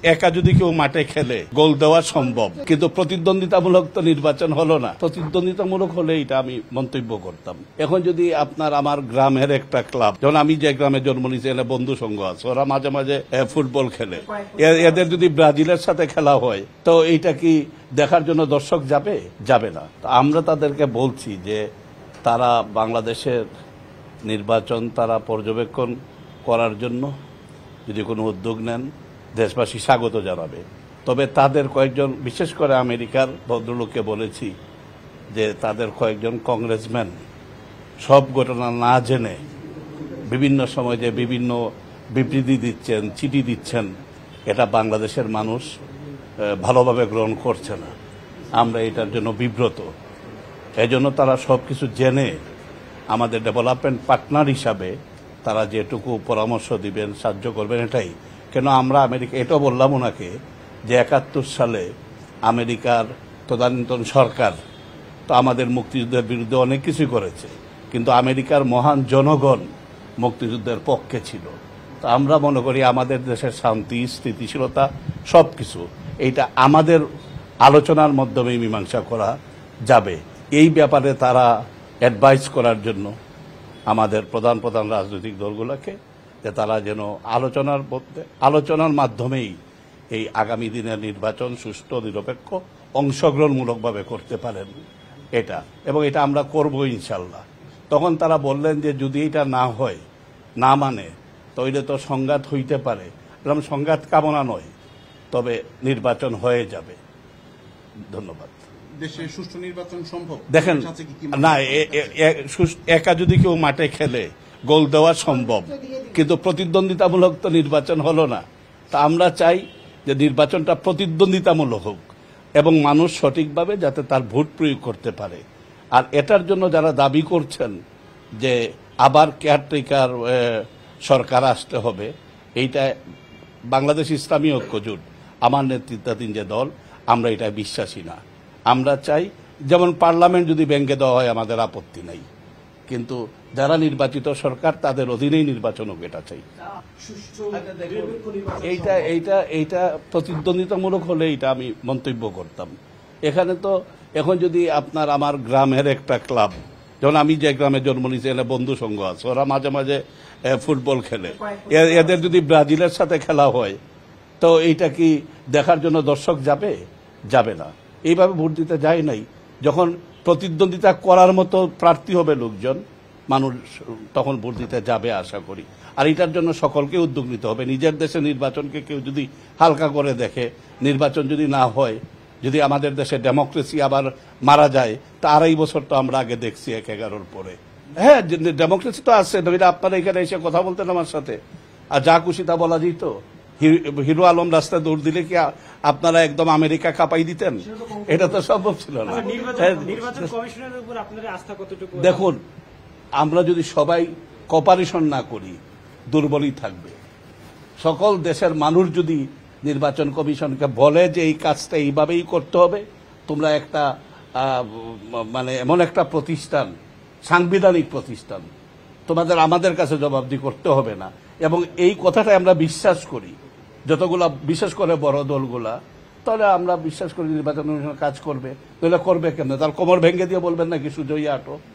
একা যদি কেউ মাঠে খেলে গোল দেওয়া সম্ভব, কিন্তু প্রতিদ্বন্দ্বিতামূলক তো নির্বাচন হলো না। প্রতিদ্বন্দ্বিতামূলক হলে এটা আমি মন্তব্য করতাম। এখন যদি আপনার আমার গ্রামের একটা ক্লাব, যেমন আমি যে গ্রামে জন্ম নিয়েছি এখানে বন্ধু সংঘ আছে, ওরা মাঝে মাঝে ফুটবল খেলে, এদের যদি ব্রাজিলের সাথে খেলা হয় তো এইটা কি দেখার জন্য দর্শক যাবে? যাবে না। আমরা তাদেরকে বলছি যে তারা বাংলাদেশের নির্বাচন তারা পর্যবেক্ষণ করার জন্য যদি কোনো উদ্যোগ নেন দেশবাসী স্বাগত জানাবে। তবে তাদের কয়েকজন, বিশেষ করে আমেরিকার ভদ্রলোককে বলেছি যে তাদের কয়েকজন কংগ্রেসম্যান সব ঘটনা না জেনে বিভিন্ন সময় যে বিভিন্ন বিবৃতি দিচ্ছেন, চিঠি দিচ্ছেন, এটা বাংলাদেশের মানুষ ভালোভাবে গ্রহণ করছে না। আমরা এটার জন্য বিব্রত। এজন্য তারা সব কিছু জেনে আমাদের ডেভেলপমেন্ট পার্টনার হিসাবে তারা যেটুকু পরামর্শ দিবেন, সাহায্য করবেন, এটাই। কেন আমরা আমেরিকা, এটাও বললাম ওনাকে যে 71 সালে আমেরিকার তদানীন্তন সরকার তো আমাদের মুক্তিযুদ্ধের বিরুদ্ধে অনেক কিছুই করেছে, কিন্তু আমেরিকার মহান জনগণ মুক্তিযুদ্ধের পক্ষে ছিল। তো আমরা মনে করি আমাদের দেশের শান্তি, স্থিতিশীলতা সব কিছু এইটা আমাদের আলোচনার মাধ্যমে মীমাংসা করা যাবে। এই ব্যাপারে তারা অ্যাডভাইস করার জন্য আমাদের প্রধান প্রধান রাজনৈতিক দলগুলোকে যে তারা যেন আলোচনার মাধ্যমেই এই আগামী দিনের নির্বাচন সুষ্ঠু, নিরপেক্ষ, অংশগ্রহণমূলকভাবে করতে পারেন এটা, এবং এটা আমরা করব ইনশাল্লাহ। তখন তারা বললেন যে যদি এটা না হয়, না মানে, তাহলে তো সংঘাত হইতে পারে। এরকম সংঘাত কামনা নয়, তবে নির্বাচন হয়ে যাবে। ধন্যবাদ। দেশে সুষ্ঠু নির্বাচন সম্ভব? দেখেন, না একা যদি কেউ মাঠে খেলে গোল দেওয়া সম্ভব, কিন্তু প্রতিদ্বন্দ্বিতামূলক তো নির্বাচন হলো না। তা আমরা চাই যে নির্বাচনটা প্রতিদ্বন্দ্বিতামূলক হোক এবং মানুষ সঠিকভাবে যাতে তার ভোট প্রয়োগ করতে পারে। আর এটার জন্য যারা দাবি করছেন যে আবার কেয়ারটেকার সরকার আসতে হবে, এইটা বাংলাদেশ ইসলামী ঐক্যজোট, আমার নেতৃত্বাধীন যে দল, আমরা এটা বিশ্বাসী না। আমরা চাই যেমন পার্লামেন্ট যদি ভেঙে দেওয়া হয় আমাদের আপত্তি নাই, কিন্তু যারা নির্বাচিত সরকার তাদের অধীনেই নির্বাচন হোক, এটা চাই। এইটা প্রতিদ্বন্দ্বিতামূলক হলে এটা আমি মন্তব্য করতাম। এখানে তো এখন যদি আপনার আমার গ্রামের একটা ক্লাব, যেমন আমি যে গ্রামে জন্ম নিয়েছি এখানে বন্ধু সংঘ আছে, ওরা মাঝে মাঝে ফুটবল খেলে, এদের যদি ব্রাজিলের সাথে খেলা হয় তো এইটা কি দেখার জন্য দর্শক যাবে? যাবে না। এইভাবে ভোট দিতে যায় নাই। যখন প্রতিদ্বন্দ্বিতা করার মতো প্রার্থী হবে লোকজন, মানুষ তখন ভোট দিতে যাবে আশা করি। আর এটার জন্য সকলকে উদ্যোগ নিতে হবে। নিজের দেশে নির্বাচনকে কেউ যদি হালকা করে দেখে, নির্বাচন যদি না হয়, যদি আমাদের দেশে ডেমোক্রেসি আবার মারা যায়, তা 2.5 বছর তো আমরা আগে দেখছি 1/11 পরে। হ্যাঁ, ডেমোক্রেসি তো আছে, নইলে আপনারা এখানে এসে কথা বলতেন আমার সাথে, আর যা খুশি তা বলা যেত। হিরো আলম রাস্তায় দৌড় দিলে কি আপনারা একদম আমেরিকা কাঁপাই দিতেন? এটা তো সম্ভব ছিল না। দেখুন, আমরা যদি সবাই কোঅপারেশন না করি দুর্বলই থাকবে। সকল দেশের মানুষ যদি নির্বাচন কমিশনকে বলে যে এই কাজটা এইভাবেই করতে হবে, তোমরা একটা মানে এমন একটা প্রতিষ্ঠান, সাংবিধানিক প্রতিষ্ঠান, তোমাদের আমাদের কাছে জবাবদিহি করতে হবে না, এবং এই কথাটা আমরা বিশ্বাস করি যতগুলা, বিশেষ করে বড় দলগুলা, তাহলে আমরা বিশ্বাস করি নির্বাচন কমিশন কাজ করবে। তাহলে করবে কেন? তার কোমর ভেঙে দিয়ে বলবেন নাকি সুজয় আটো?